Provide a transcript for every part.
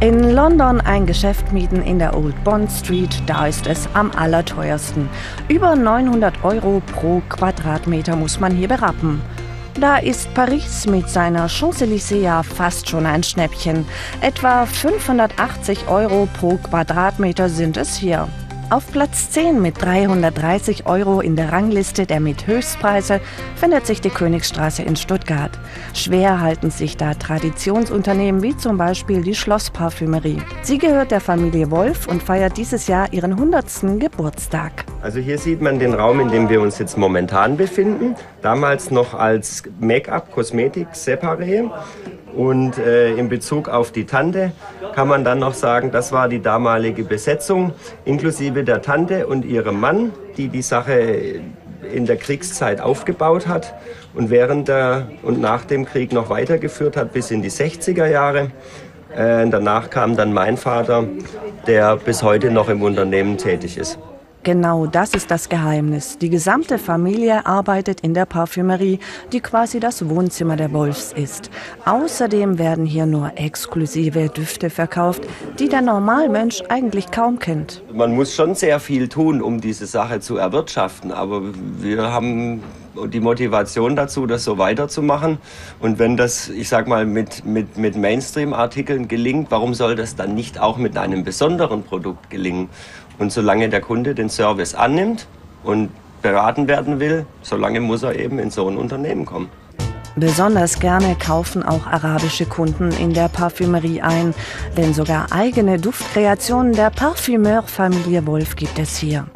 In London ein Geschäft mieten in der Old Bond Street, da ist es am allerteuersten. Über 900 € pro Quadratmeter muss man hier berappen. Da ist Paris mit seiner Champs-Élysées ja fast schon ein Schnäppchen. Etwa 580 € pro Quadratmeter sind es hier. Auf Platz 10 mit 330 € in der Rangliste der mit Höchstpreise findet sich die Königstraße in Stuttgart. Schwer halten sich da Traditionsunternehmen wie zum Beispiel die Schloss-Parfümerie. Sie gehört der Familie Wolf und feiert dieses Jahr ihren 100. Geburtstag. Also hier sieht man den Raum, in dem wir uns jetzt momentan befinden. Damals noch als Make-up, Kosmetik separé. Und in Bezug auf die Tante kann man dann noch sagen, das war die damalige Besetzung, inklusive der Tante und ihrem Mann, die die Sache in der Kriegszeit aufgebaut hat und während und nach dem Krieg noch weitergeführt hat bis in die 60er Jahre. Danach kam dann mein Vater, der bis heute noch im Unternehmen tätig ist. Genau das ist das Geheimnis. Die gesamte Familie arbeitet in der Parfümerie, die quasi das Wohnzimmer der Wolfs ist. Außerdem werden hier nur exklusive Düfte verkauft, die der Normalmensch eigentlich kaum kennt. Man muss schon sehr viel tun, um diese Sache zu erwirtschaften, aber wir haben die Motivation dazu, das so weiterzumachen. Und wenn das, ich sag mal, mit Mainstream-Artikeln gelingt, warum soll das dann nicht auch mit einem besonderen Produkt gelingen? Und solange der Kunde den Service annimmt und beraten werden will, solange muss er eben in so ein Unternehmen kommen. Besonders gerne kaufen auch arabische Kunden in der Parfümerie ein, denn sogar eigene Duftkreationen der Parfümeur-Familie Wolf gibt es hier.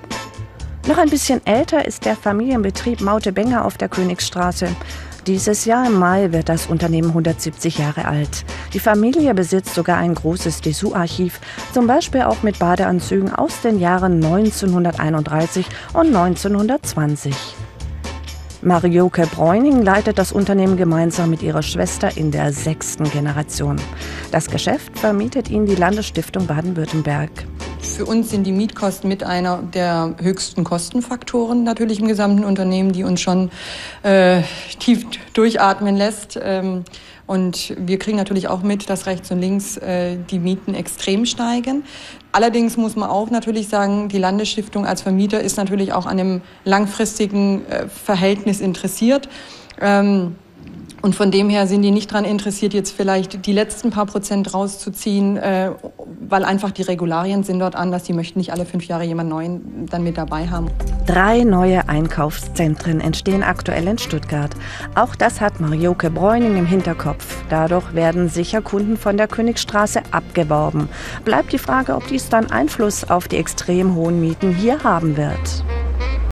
Noch ein bisschen älter ist der Familienbetrieb Maute-Benger auf der Königsstraße. Dieses Jahr im Mai wird das Unternehmen 170 Jahre alt. Die Familie besitzt sogar ein großes Dessous-Archiv, zum Beispiel auch mit Badeanzügen aus den Jahren 1931 und 1920. Marioke Bräuning leitet das Unternehmen gemeinsam mit ihrer Schwester in der 6. Generation. Das Geschäft vermietet ihnen die Landesstiftung Baden-Württemberg. Für uns sind die Mietkosten mit einer der höchsten Kostenfaktoren natürlich im gesamten Unternehmen, die uns schon tief durchatmen lässt. Und wir kriegen natürlich auch mit, dass rechts und links die Mieten extrem steigen. Allerdings muss man auch natürlich sagen, die Landesstiftung als Vermieter ist natürlich auch an einem langfristigen Verhältnis interessiert. Und von dem her sind die nicht daran interessiert, jetzt vielleicht die letzten paar Prozent rauszuziehen, weil einfach die Regularien sind dort anders. Die möchten nicht alle 5 Jahre jemand Neuen dann mit dabei haben. 3 neue Einkaufszentren entstehen aktuell in Stuttgart. Auch das hat Marioke Bräuning im Hinterkopf. Dadurch werden sicher Kunden von der Königstraße abgeworben. Bleibt die Frage, ob dies dann Einfluss auf die extrem hohen Mieten hier haben wird.